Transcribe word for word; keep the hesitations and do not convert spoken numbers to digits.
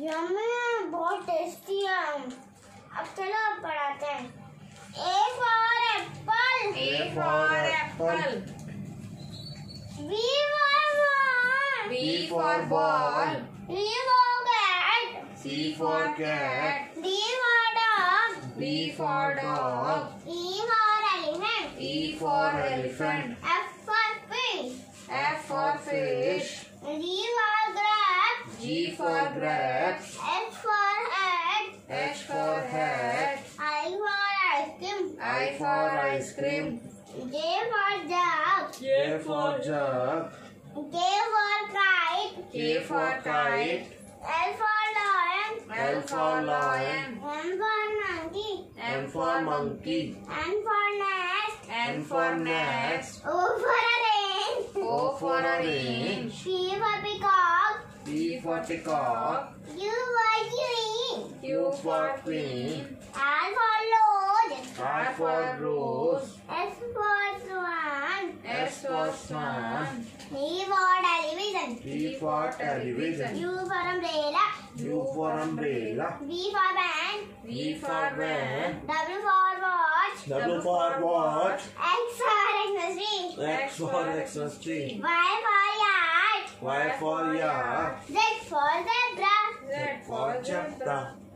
Yummy, बहुत tasty है। अब चलो अब पढ़ाते हैं। A for apple. A for apple. B for ball. B for ball. C for cat. C for cat. D for dog. D for dog. E for elephant. E for elephant. F for fish. F for fish. G for grapes. G for grapes. H for hat. H for hat. I for ice cream. I for ice cream. J for jug. J for jug. K for kite. K for kite. L for lion. L for lion. M for monkey. M for monkey. N for nest. N for nest. O for orange. O for orange. P for peacock. P for peacock. U for queen. Q for queen. R for lord. R for rose. S for swan. S for swan. T for television. T for television. U for umbrella. U for umbrella. V for van. V for van. W for watch. W for watch. X for Xmas tree. X for Xmas tree. Y for yard. Y for yard. Z for zebra. Z for zebra.